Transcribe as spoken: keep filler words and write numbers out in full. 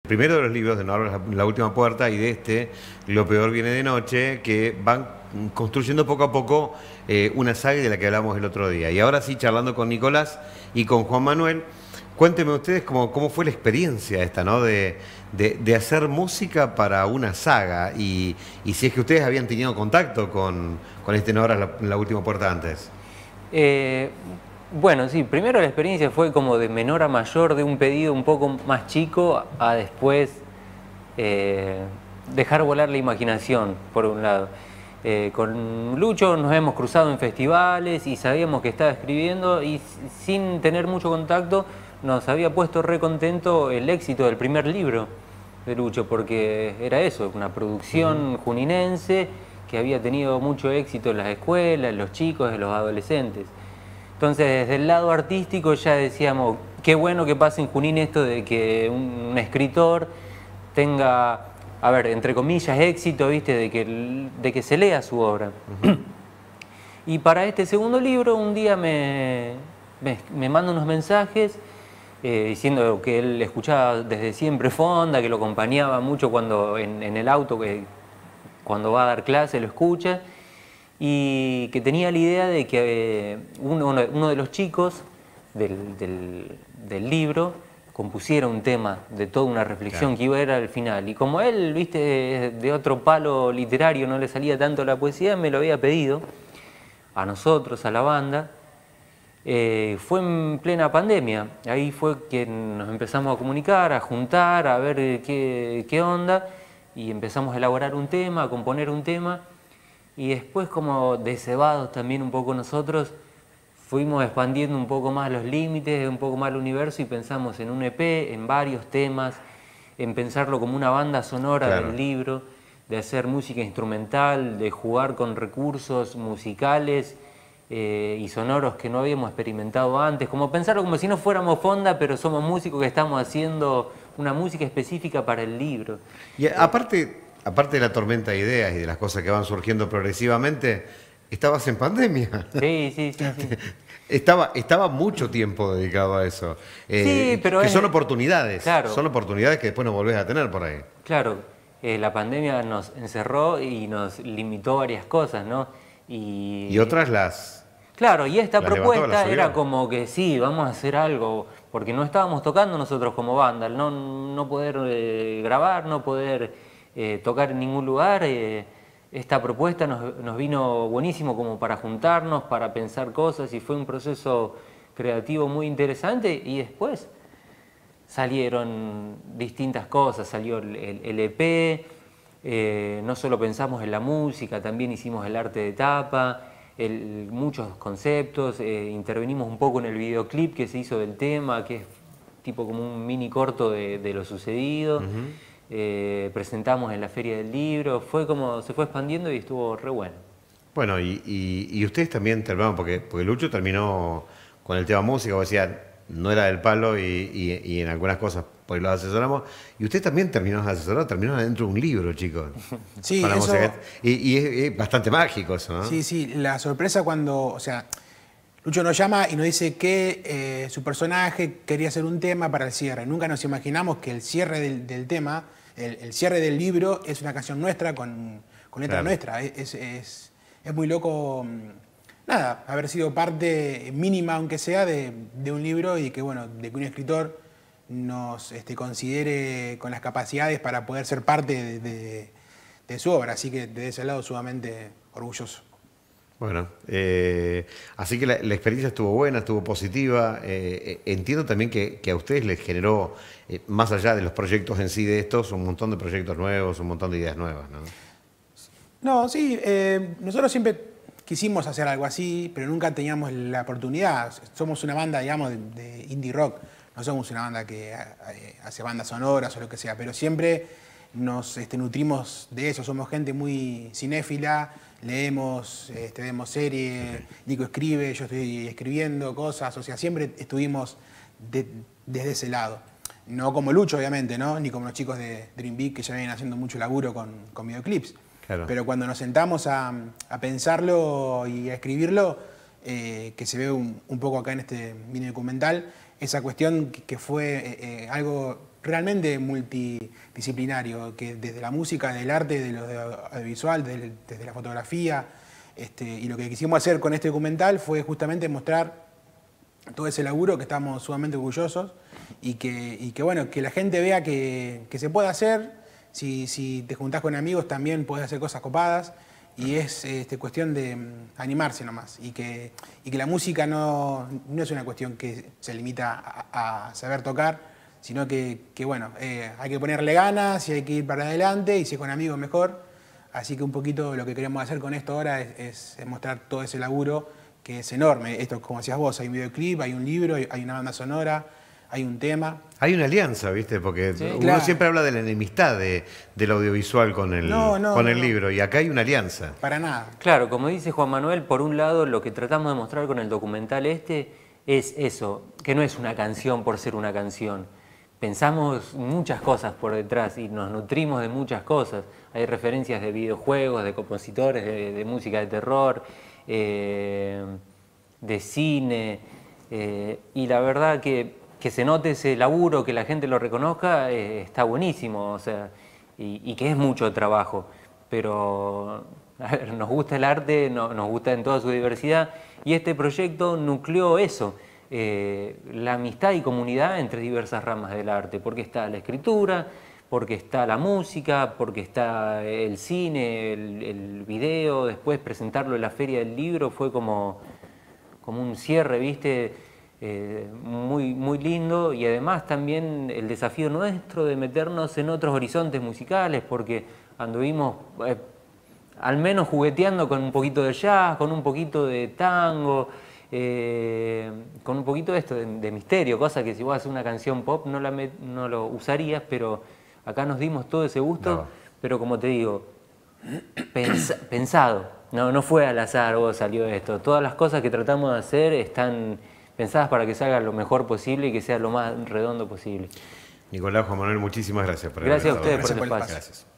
Primero de los libros de No abras la, la última puerta y de este, Lo peor viene de noche, que van construyendo poco a poco eh, una saga de la que hablamos el otro día. Y ahora sí, charlando con Nicolás y con Juan Manuel, cuéntenme ustedes cómo, cómo fue la experiencia esta, ¿no? De, de, de hacer música para una saga y, y si es que ustedes habían tenido contacto con, con este No abras la, la última puerta antes. Eh, bueno, sí, primero la experiencia fue como de menor a mayor, de un pedido un poco más chico a después eh, dejar volar la imaginación, por un lado. Eh, con Lucho nos hemos cruzado en festivales y sabíamos que estaba escribiendo y sin tener mucho contacto nos había puesto re contento el éxito del primer libro de Lucho, porque era eso, una producción uh-huh. juninense que había tenido mucho éxito en las escuelas, en los chicos, en los adolescentes. Entonces, desde el lado artístico ya decíamos, qué bueno que pase en Junín esto de que un, un escritor tenga, a ver, entre comillas, éxito, ¿viste? De que, de que se lea su obra. Uh-huh. Y para este segundo libro, un día me, me, me manda unos mensajes eh, diciendo que él escuchaba desde siempre Fonda, que lo acompañaba mucho cuando en, en el auto, que cuando va a dar clase lo escucha, y que tenía la idea de que eh, uno, uno de los chicos del, del, del libro compusiera un tema de toda una reflexión claro. que iba a ir al final. Y como él, viste, de otro palo literario, no le salía tanto la poesía, me lo había pedido a nosotros, a la banda. Eh, fue en plena pandemia, ahí fue que nos empezamos a comunicar, a juntar, a ver qué, qué onda, y empezamos a elaborar un tema, a componer un tema. Y después, como desevados también un poco nosotros, fuimos expandiendo un poco más los límites, un poco más el universo y pensamos en un E P, en varios temas, en pensarlo como una banda sonora claro. del libro, de hacer música instrumental, de jugar con recursos musicales eh, y sonoros que no habíamos experimentado antes, como pensarlo como si no fuéramos Fonda, pero somos músicos que estamos haciendo una música específica para el libro. Y aparte... Aparte de la tormenta de ideas y de las cosas que van surgiendo progresivamente, estabas en pandemia. Sí, sí, sí. sí. Estaba, estaba mucho tiempo dedicado a eso. Eh, sí, pero que es, son oportunidades. Claro. Son oportunidades que después no volvés a tener por ahí. Claro, eh, la pandemia nos encerró y nos limitó varias cosas, ¿no? Y, y otras las... Claro, y esta las propuesta levantó, era como que sí, vamos a hacer algo, porque no estábamos tocando nosotros como banda, no, no poder eh, grabar, no poder... Eh, tocar en ningún lugar, eh, esta propuesta nos, nos vino buenísimo como para juntarnos, para pensar cosas y fue un proceso creativo muy interesante y después salieron distintas cosas, salió el, el, el E P, eh, no solo pensamos en la música, también hicimos el arte de tapa, el, muchos conceptos, eh, intervenimos un poco en el videoclip que se hizo del tema, que es tipo como un mini corto de, de lo sucedido. Uh-huh. Eh, presentamos en la Feria del Libro, fue como se fue expandiendo y estuvo re bueno. Bueno, y, y, y ustedes también terminaron, porque, porque Lucho terminó con el tema música, o decía, no era del palo y, y, y en algunas cosas pues los asesoramos, y usted también terminó asesorado, terminó dentro de un libro, chicos. Sí, con la eso... música. Y, y es, es bastante mágico eso, ¿no? Sí, sí, la sorpresa cuando, o sea, Lucho nos llama y nos dice que eh, su personaje quería hacer un tema para el cierre. Nunca nos imaginamos que el cierre del, del tema, el, el cierre del libro es una canción nuestra con, con letra claro. nuestra. Es, es, es muy loco, nada, haber sido parte mínima, aunque sea, de, de un libro y que, bueno, de que un escritor nos este, considere con las capacidades para poder ser parte de, de, de su obra. Así que de ese lado sumamente orgulloso. Bueno, eh, así que la, la experiencia estuvo buena, estuvo positiva. Eh, entiendo también que, que a ustedes les generó, eh, más allá de los proyectos en sí de estos, un montón de proyectos nuevos, un montón de ideas nuevas, ¿no? No, sí, eh, nosotros siempre quisimos hacer algo así, pero nunca teníamos la oportunidad. Somos una banda, digamos, de, de indie rock. No somos una banda que eh, hace bandas sonoras o lo que sea, pero siempre nos este, nutrimos de eso. Somos gente muy cinéfila. Leemos, este, vemos series, Nico escribe, yo estoy escribiendo cosas, o sea, siempre estuvimos de, desde ese lado. No como Lucho, obviamente, ¿no? Ni como los chicos de Dream Big que ya vienen haciendo mucho laburo con, con videoclips. Claro. Pero cuando nos sentamos a, a pensarlo y a escribirlo, eh, que se ve un, un poco acá en este mini documental, esa cuestión que, que fue eh, eh, algo realmente multidisciplinario, que desde la música, del arte, de lo audiovisual, desde, desde la fotografía, este, y lo que quisimos hacer con este documental fue justamente mostrar todo ese laburo que estamos sumamente orgullosos y que, y que bueno, que la gente vea que, que se puede hacer, si, si te juntás con amigos también podés hacer cosas copadas. Y es este, cuestión de um, animarse nomás. Y que, y que la música no, no es una cuestión que se limita a, a saber tocar, sino que, que bueno, eh, hay que ponerle ganas y hay que ir para adelante, y si es con amigos mejor. Así que un poquito lo que queremos hacer con esto ahora es, es, es mostrar todo ese laburo que es enorme. Esto, como decías vos, hay un videoclip, hay un libro, hay una banda sonora, hay un tema. Hay una alianza, ¿viste? Porque sí, uno claro. siempre habla de la enemistad de, del audiovisual con el, no, no, con el no, libro, y acá hay una alianza. Para nada. Claro, como dice Juan Manuel, por un lado lo que tratamos de mostrar con el documental este es eso, que no es una canción por ser una canción. Pensamos muchas cosas por detrás y nos nutrimos de muchas cosas. Hay referencias de videojuegos, de compositores, de, de música de terror, eh, de cine, eh, y la verdad que que se note ese laburo, que la gente lo reconozca, eh, está buenísimo, o sea, y, y que es mucho trabajo, pero a ver, nos gusta el arte, no, nos gusta en toda su diversidad, y este proyecto nucleó eso, eh, la amistad y comunidad entre diversas ramas del arte, porque está la escritura, porque está la música, porque está el cine, el, el video, después presentarlo en la Feria del Libro fue como, como un cierre, ¿viste? Eh, muy, muy lindo, y además también el desafío nuestro de meternos en otros horizontes musicales, porque anduvimos eh, al menos jugueteando con un poquito de jazz, con un poquito de tango, eh, con un poquito de esto de, de misterio, cosa que si vos haces una canción pop no, la met, no lo usarías, pero acá nos dimos todo ese gusto, no. Pero como te digo, pens, pensado, no, no fue al azar, vos salió esto, todas las cosas que tratamos de hacer están pensadas para que salga lo mejor posible y que sea lo más redondo posible. Nicolás, Juan Manuel, muchísimas gracias por Gracias a ustedes por el espacio. espacio. Gracias.